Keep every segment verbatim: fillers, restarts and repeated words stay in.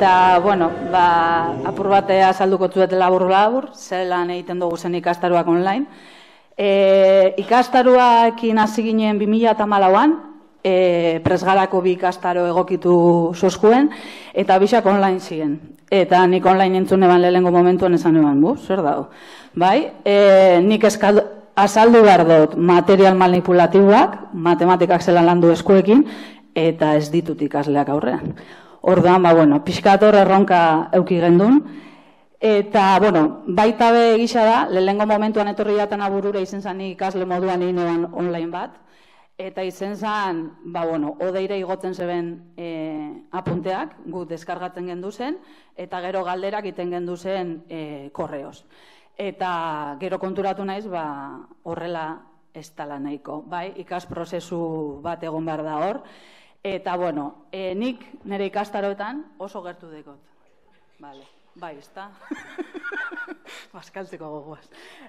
eta, bueno, ba, apur batea azalduko zuet labur-labur, zelan egiten dugu zen ikastaruak online. E, ikastaruakin hasi ginen bi mila hamalauan, e, presgarako bi ikastaro egokitu zozkuen, eta bisak online ziren. Eta nik online entzun eban lehenengo momentuan esan eban, bu, zer dago. Bai, e, nik eskal, azaldu behar dut material manipulatiboak, matematikak zelan landu eskuekin, eta ez ditut ikasleak aurrean. Orduan, ba, bueno, pixkator erronka euki gendun. Eta, bueno, baita be gisa da, lehenengo momentuan etorri jatan aburura izen zan ikasle moduan egin eban online bat. Eta izen zan, ba, bueno, odeire igotzen zeben e, apunteak, gu deskargatzen gendu zen, eta gero galderak iten gendu zen e, korreoz. Eta gero konturatu naiz, ba, horrela ez tala nahiko, bai, ikas prozesu bat egon behar da hor. Eta, bueno, e, nik nire ikastaroetan oso gertu dekot. Vale, bai, ez da? Baskaltzeko gogoaz.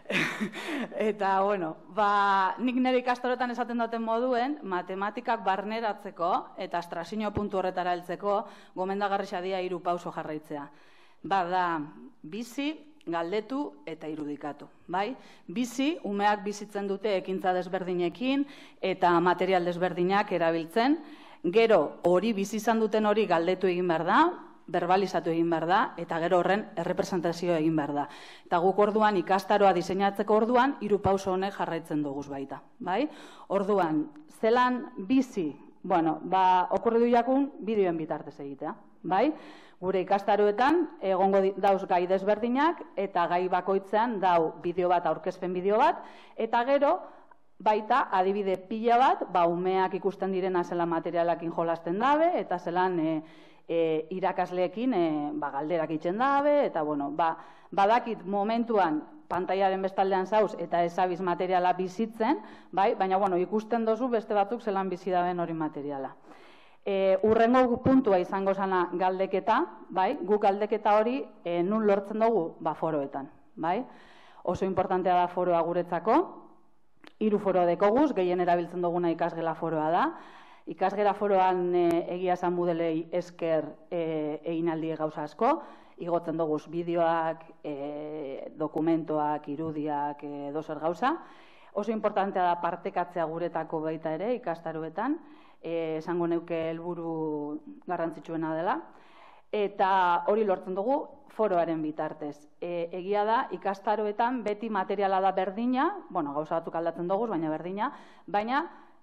Eta, bueno, ba, nik nire ikastaroetan esaten duten moduen, matematikak barneratzeko eta astrazio puntu horretara heltzeko gomendagarri xadia hiru pauso jarraitzea. Bada, bizi, galdetu eta irudikatu, bai? Bizi, umeak bizitzen dute ekintza desberdinekin eta material desberdinak erabiltzen. Gero, hori bizi izan duten hori galdetu egin behar da, verbalizatu egin behar da, eta gero horren errepresentazioa egin behar da. Eta guk orduan ikastaroa diseinatzeko orduan, hiru pauso honek jarraitzen duguz baita, bai? Orduan, zelan bizi, bueno, ba, okurri du jakun, bideoen bitartez egitea, bai? Gure ikastaroetan egongo dauz gai desberdinak eta gai bakoitzean dau bideo bat, aurkezpen bideo bat, eta gero baita adibide pila bat, ba umeak ikusten direna zelan materialakin jolasten dabe, eta zelan e, e, irakasleekin e, ba, galderak itzen dabe, eta bueno, ba, badakit momentuan pantaiaren bestaldean zauz eta ezabiz materiala bizitzen, bai? Baina bueno, ikusten dozu beste batzuk zelan bizi daben hori materiala. E, urrengo puntua izango zana galdeketa, bai? Guk galdeketa hori e, nun lortzen dugu, ba, foroetan, bai? Oso importantea da foroa guretzako, hiru foro dekoguz, gehien erabiltzen duguna ikasgela foroa da. Ikasgela foroan e, egia esan modelei esker e, egin aldie gauza asko, igotzen duguz bideoak, e, dokumentoak, irudiak, e, dozer gauza. Oso importantea da partekatzea guretako baita ere ikastaroetan, Eh, esango neuke helburu garrantzitsuena dela, eta hori lortzen dugu foroaren bitartez. E, egia da, ikastaroetan beti materiala da berdina, bueno, gauza batzuk aldatzen dugu, baina berdina, baina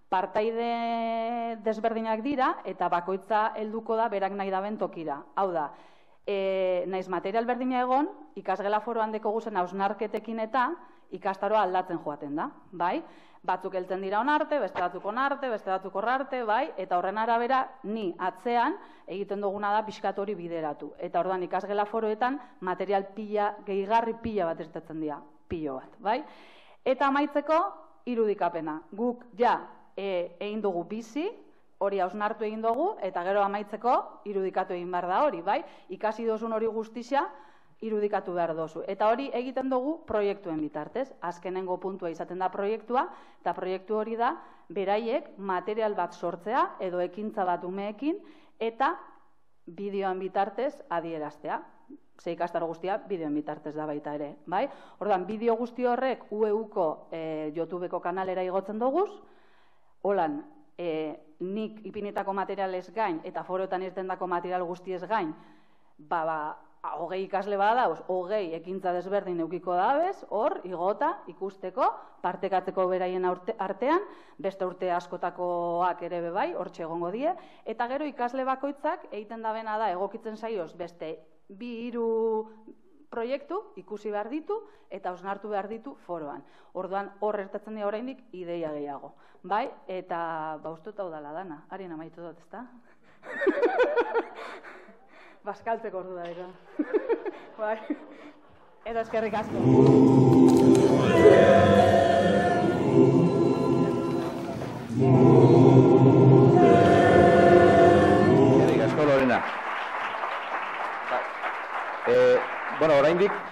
partaide desberdinak dira, eta bakoitza helduko da berak nahi daben tokira. Hau da, e, naiz material berdina egon, ikasgela foroan dekogu zen hausnarketekin eta ikastaroa aldatzen joaten da, bai? Batzuk heltzen dira onarte, beste batzuk onarte, beste batzuk orrarte, bai? Eta horren arabera, ni atzean egiten duguna da pixkat hori bideratu. Eta orduan ikasgela foroetan material pila, gehigarri pila bat estatzen dira, pilo bat, bai? Eta amaitzeko, irudikapena. Guk ja e, egin dugu bizi, hori hausnartu egin dugu, eta gero amaitzeko irudikatu egin behar da hori, bai? Ikasi dozun hori guztizia, irudikatu behar dozu. Eta hori egiten dugu proiektuen bitartez. Azkenengo puntua izaten da proiektua, eta proiektu hori da beraiek material bat sortzea edo ekintza bat umeekin eta bideoan bitartez adieraztea. Ze ikastaro guztia bideoan bitartez da baita ere, bai? Orduan, bideo guzti horrek U E Uko e, YouTubeko kanalera igotzen duguz, holan, e, nik ipinetako materialez gain eta foroetan ez dendako material guztiez gain, ba, ba, hogei ikasle badauz, hogei ekintza desberdin eukiko dabez, hor, igota, ikusteko, partekatzeko beraien artean, beste urte askotakoak ere bebai, hor txegongo die, eta gero ikasle bakoitzak egiten dabena da egokitzen zaioz beste bi hiru proiektu ikusi behar ditu eta hausnartu behar ditu foroan. Orduan hor ertatzen dira oraindik ideia gehiago. Bai, eta ba ustut hau dala dana, harien amaitu dut, ezta? Baskaltzeko ordu da, ero. Bai. Eta eskerrik asko. Eskerrik asko, Lorena. Eh, bueno, oraindik